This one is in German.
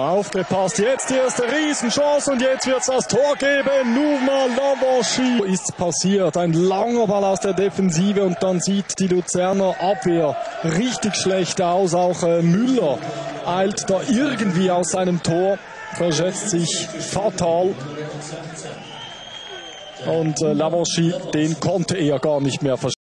Aufgepasst, jetzt die erste Riesenchance und jetzt wird es das Tor geben. Nouma Lavanchy ist passiert. Ein langer Ball aus der Defensive und dann sieht die Luzerner Abwehr richtig schlecht aus. Auch Müller eilt da irgendwie aus seinem Tor, verschätzt sich fatal. Und Lavanchy, den konnte er gar nicht mehr verschätzen.